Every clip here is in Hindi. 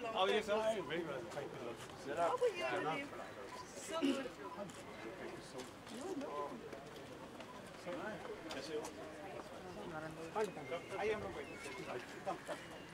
How are you, sir? Very well. Thank you. How are you? So good. कैसे हो? आइए हम लोग बैठे।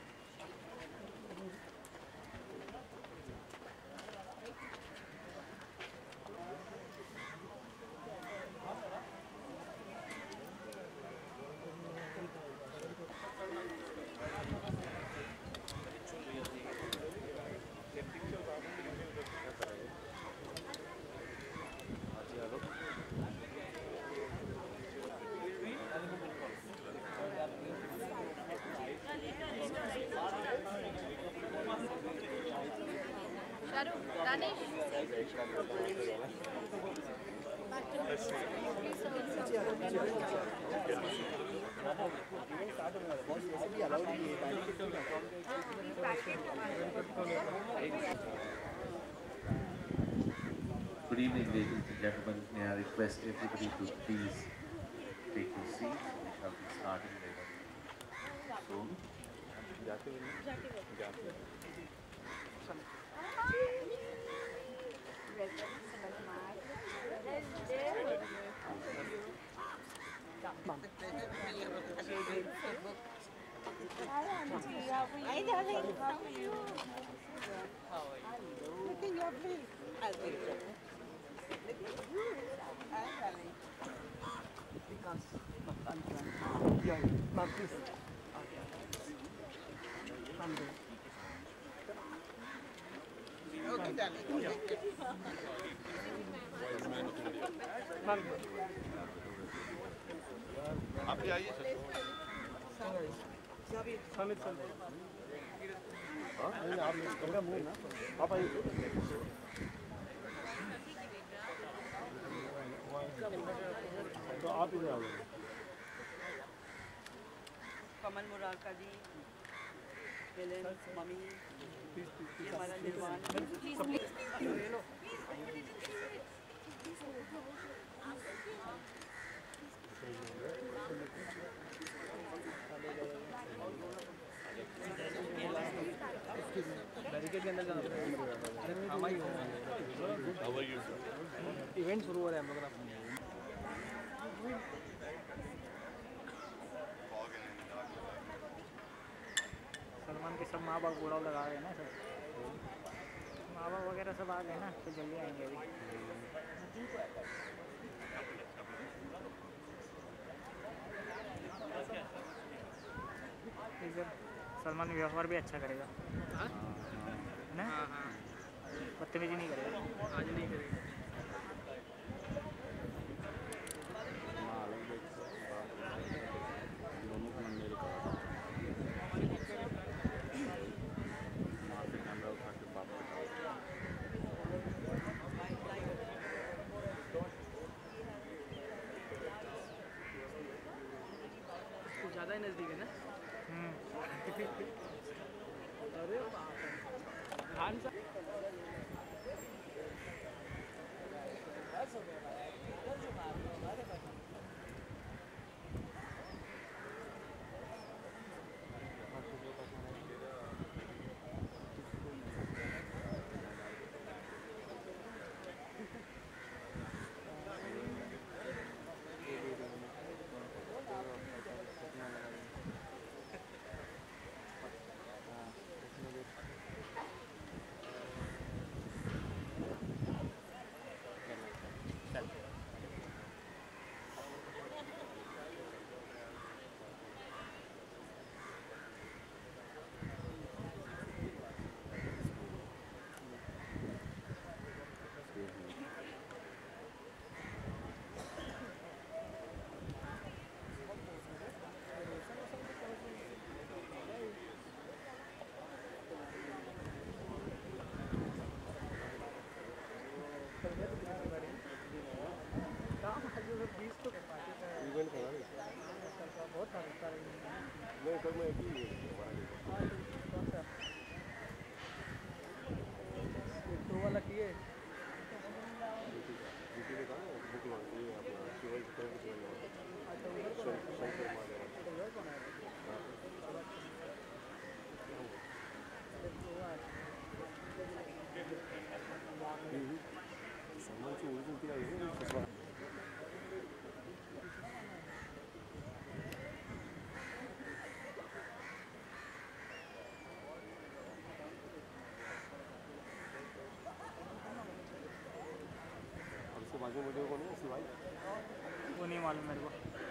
Good evening, ladies and gentlemen. May I request everybody to please take your seats. We shall be starting very soon. Hi, darling. How are you? Look at your face. Hi, darling. Okay, darling. आप भी आइए। समित सर हाँ नहीं आप मेरा मुंह ना आप आइए तो आप इधर आ जाइए कमल मुरारका जी हेलेन मम्मी ये हमारा निर्वाण बैरिकेड के अंदर जाना पड़ेगा इवेंट शुरू हो रहा है हम लोग का सलमान के सब माँ बाप बुढ़ाव लगा रहे हैं ना सर माँ बाप वगैरह सब आ गए ना तो जल्दी आएंगे अभी सलमान व्यवहार भी अच्छा करेगा ना बदतमीजी नहीं करेगा आज नहीं करेगा ज़्यादा ही नज़दीक है ना अरे खान साहब वो नहीं मालूम मेरे को।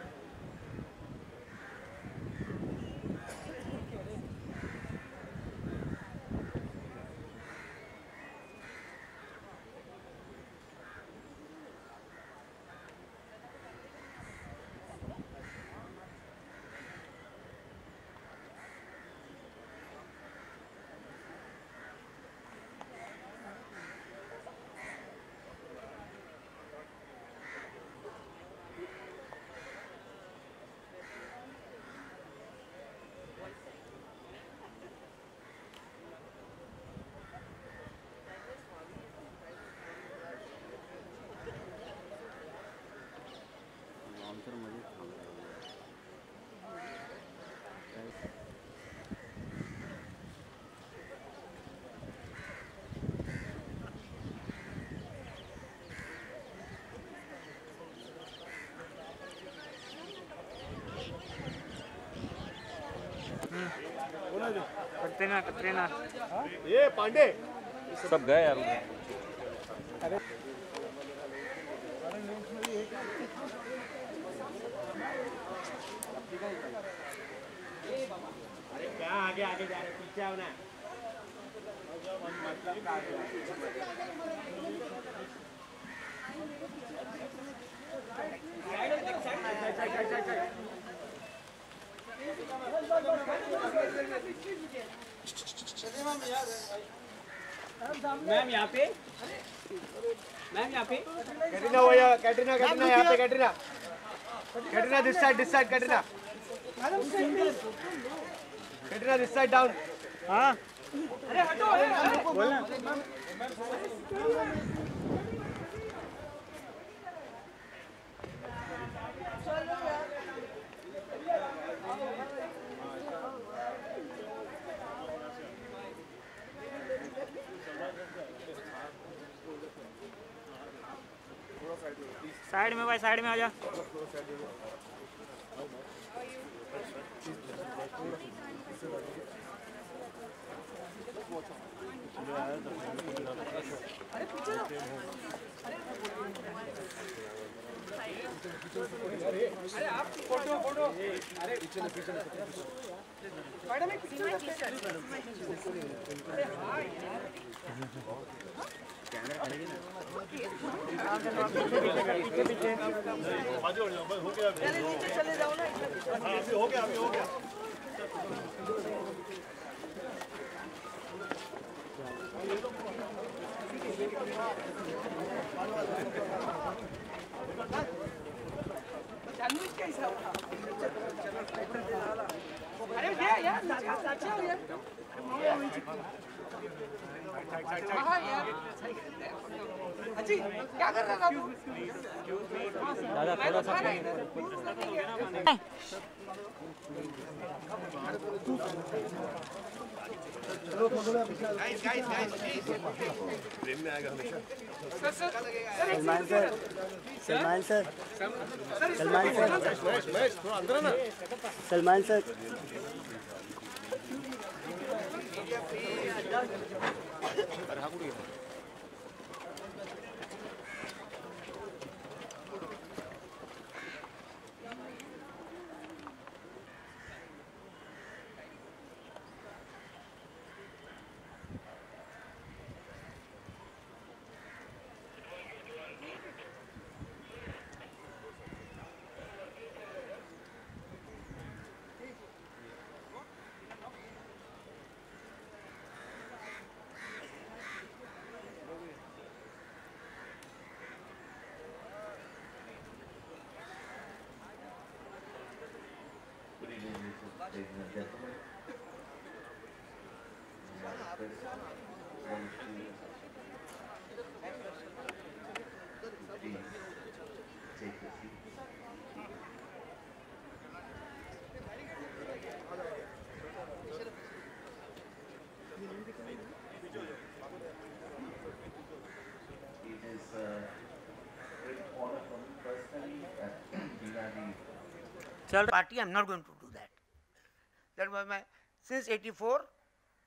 कटरीना कटरीना ये पांडे सब गए यार। क्या आगे आगे जा रहे पीछे आओ ना। मैम यहाँ पे, मैम यहाँ पे। कैटरीना भैया, कैटरीना कैटरीना यहाँ पे Katrina, Katrina this side Katrina, Katrina this side down. हाँ अरे हटो, बोलना। साइड में भाई, साइड में आ जा। अरे आप फोटो फोटो, अरे पीछे मैडम एक पिक्चर अरे हाँ पीछे पीछे हो गया नीचे चले जाओ ना। अभी हो गया। अरे यार हाँ यार अजी क्या कर रहा था तू? दादा थोड़ा सा Salman sir ladies and gentlemen. Please take your seats. It is a great honor for me personally that Bina Kak Party, I'm not going to do that. That was my, since 84,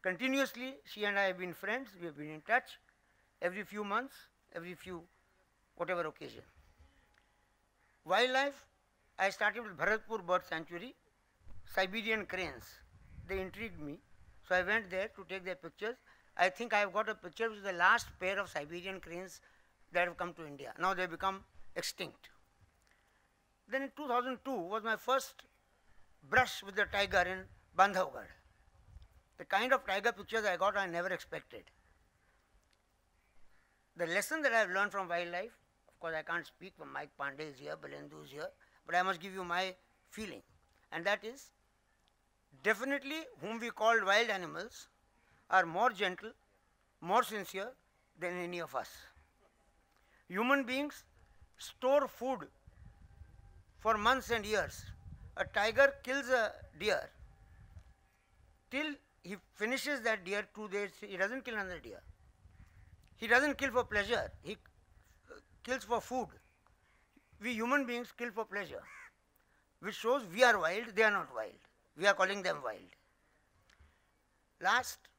continuously she and I have been friends, we have been in touch every few months, every few whatever occasion. Wildlife, I started with Bharatpur Bird Sanctuary, Siberian cranes. They intrigued me, so I went there to take their pictures. I think I have got a picture which is the last pair of Siberian cranes that have come to India. Now they have become extinct. Then in 2002 was my first brush with the tiger in Bandhavgarh. The kind of tiger pictures I got, I never expected. The lesson that I have learned from wildlife, of course I can't speak for Mike Pandey is here, Balendu is here, but I must give you my feeling, and that is definitely whom we call wild animals are more gentle, more sincere than any of us. Human beings store food for months and years. A tiger kills a deer. Till he finishes that deer 2 days, he doesn't kill another deer. He doesn't kill for pleasure, he kills for food. We human beings kill for pleasure, which shows we are wild, they are not wild. We are calling them wild. Last